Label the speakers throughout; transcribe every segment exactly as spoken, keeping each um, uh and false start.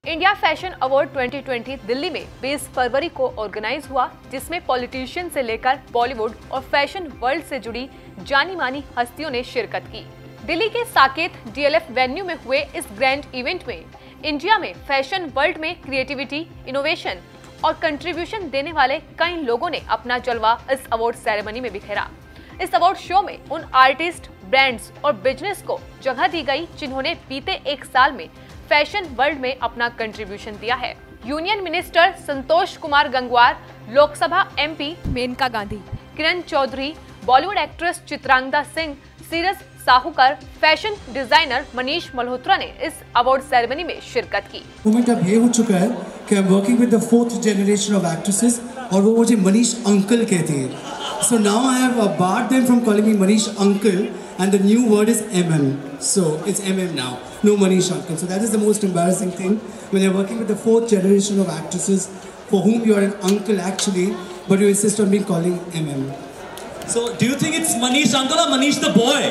Speaker 1: India fashion award twenty twenty Delhi में बीस फरवरी को ऑर्गेनाइज हुआ, जिसमें पॉलिटिशियन से लेकर बॉलीवुड और फैशन वर्ल्ड से जुड़ी जानी मानी हस्तियों ने शिरकत की। दिल्ली के साकेत डीएलएफ वेन्यू में हुए इस ग्रैंड इवेंट में इंडिया में फैशन वर्ल्ड में क्रिएटिविटी, इनोवेशन और कंट्रीब्यूशन देने वाले कई लोगों ने अपना जलवा इस अवार्ड सेरेमनी में बिखेरा। इस अवार्ड शो में उन आर्टिस्ट, ब्रांड्स और बिजनेस को जगह दी गई जिन्होंने बीते एक साल में फैशन वर्ल्ड में अपना कंट्रीब्यूशन दिया है। Union minister Santosh Kumar Gangwar, Lok Sabha MP Maneka Gandhi, Kiran Chaudhary, Bollywood actress Chitrangada Singh, Siras Sahukar, fashion designer Manish Malhotra ने इस अवार्ड सेरेमनी में शिरकत की।
Speaker 2: मोमेंट अब ये हो चुका है कि I am working with the fourth generation of actresses और वो मुझे मनीष अंकल कहती है। So now I have barred them from calling me Manish Uncle, and the new word is M M. So it's M M now, no Manish Uncle. So that is the most embarrassing thing when you're working with the fourth generation of actresses for whom you are an uncle actually, but you insist on being calling M M.
Speaker 3: So do you think it's Manish Uncle or Manish the boy?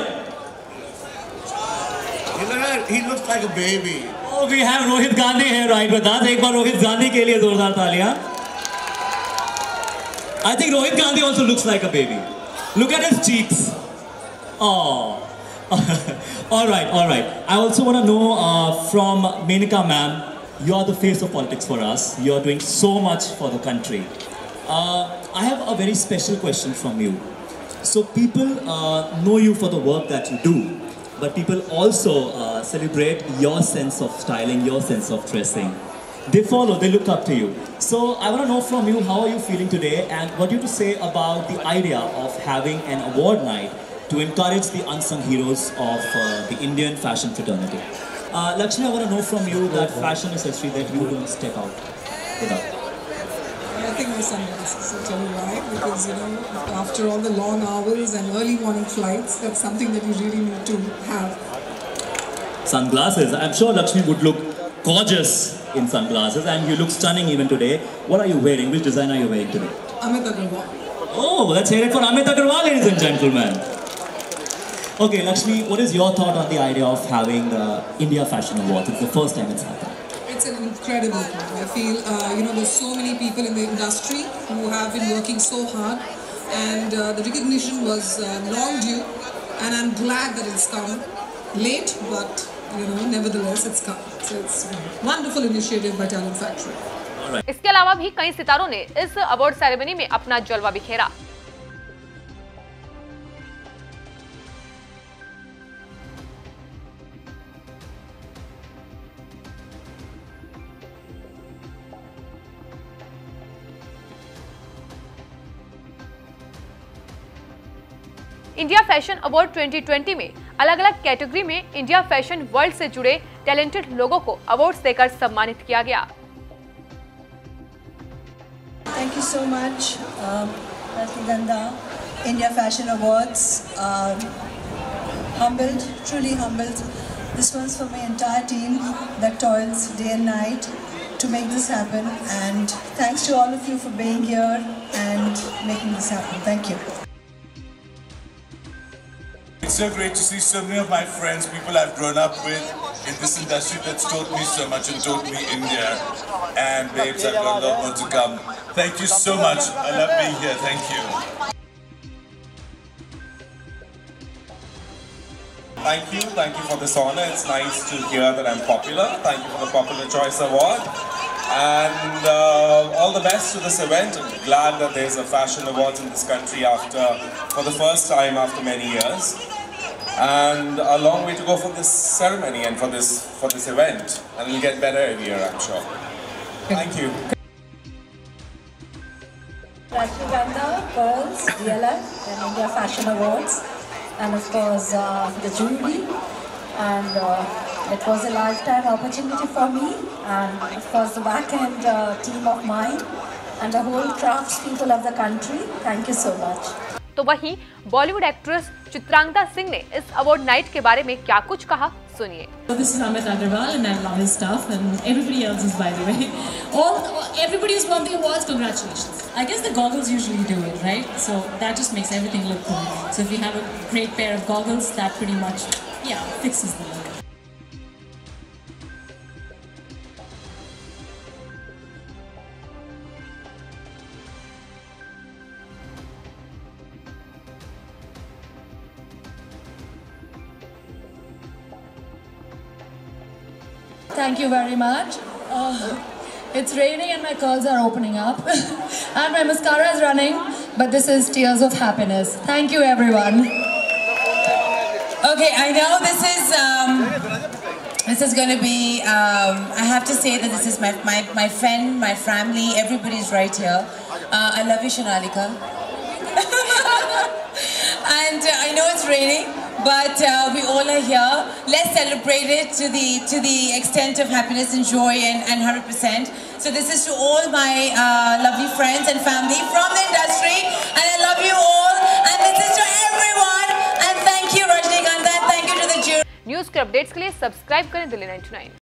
Speaker 4: He looks like a baby.
Speaker 3: Oh, we have Rohit Gandhi here right with us. एक बार रोहित गांधी के लिए जोरदार तालियां. I think Rohit Gandhi also looks like a baby. Look at his cheeks. Oh. all right, all right. I also want to know uh, from Menaka ma'am, you are the face of politics for us. You are doing so much for the country. Uh, I have a very special question from you. So people uh, know you for the work that you do, but people also uh, celebrate your sense of styling, your sense of dressing. They follow, they look up to you. So I want to know from you, how are you feeling today and what do you have to say about the idea of having an award night to encourage the unsung heroes of uh, the Indian fashion fraternity? Uh, Lakshmi, I want to know from you that fashion is history that you don't step out without.
Speaker 5: I think my sunglasses, I'll tell you why. Because, you know, after all the long hours and early morning flights, that's something that you really need to have.
Speaker 3: Sunglasses. I'm sure Lakshmi would look gorgeous in sunglasses, and you look stunning even today. What are you wearing? Which design are you wearing today?
Speaker 5: Amit Agarwal.
Speaker 3: Oh, let's hear it for Amit Agarwal, ladies and gentlemen. Okay, Lakshmi, what is your thought on the idea of having the India Fashion Awards? It's the first time it's happened.
Speaker 5: It's an incredible thing. I feel, uh, you know, there's so many people in the industry who have been working so hard, and uh, the recognition was uh, long due, and I'm glad that it's come late, but you know, nevertheless, it's come. So it's a wonderful initiative by Talent Factory.
Speaker 1: Right. इसके अलावा भी कई सितारों ने इस award ceremony में अपना जलवा बिखेरा। India fashion award twenty twenty में अलग अलग कैटेगरी में इंडिया फैशन वर्ल्ड से जुड़े टैलेंटेड लोगों को अवार्ड्स देकर सम्मानित किया गया।
Speaker 6: Thank you so much, um, Ganda. India Fashion Awards. Um, humbled, truly humbled. This one's for my entire team that toils day and night to make this happen. And thanks to all of you for being here and making this happen. Thank you.
Speaker 4: It's so great to see so many of my friends, people I've grown up with in this industry that's taught me so much and taught me India. And babes, I've got a lot more to come. Thank you so much. I love being here. Thank you. Thank you. Thank you for this honor. It's nice to hear that I'm popular. Thank you for the Popular Choice Award. And uh, all the best to this event. I'm glad that there's a fashion awards in this country after, for the first time after many years. And a long way to go for this ceremony and for this for this event, and it'll get better every year, I'm sure. Thank you.
Speaker 6: Rashmigandha, Pearls, D L F, and India Fashion Awards, and of course uh, the jury. And uh, it was a lifetime opportunity for me, and of course the back-end uh, team of mine, and the whole crafts people of the country. Thank you so much.
Speaker 1: तो वहीं Bollywood actress Chitrangada Singh ने इस award night के बारे में क्या कुछ कहा, सुनिए।
Speaker 7: So this is Amit Agarwal and I love his stuff, and everybody else is, by the way. All everybody who's won the awards, congratulations. I guess the goggles usually do it, right? So that just makes everything look cool. So if you have a great pair of goggles, that pretty much, yeah, fixes the look. thank you very much. Uh, it's raining and my curls are opening up. And my mascara is running, but this is Tears of Happiness. Thank you, everyone.
Speaker 8: Okay, I know this is um, this is going to be. Um, I have to say that this is my my my friend, my family. Everybody's right here. Uh, I love you, Shanalika. And uh, I know it's raining, but uh, we all are here. Let's celebrate it to the to the extent of happiness and joy and, and one hundred percent. So this is to all my uh, lovely friends and family from the industry, and I love you all. And this is to everyone. And thank you, Rajnikant. Thank you to the jury.
Speaker 1: News के updates के लिए subscribe करें Delhi ninety nine.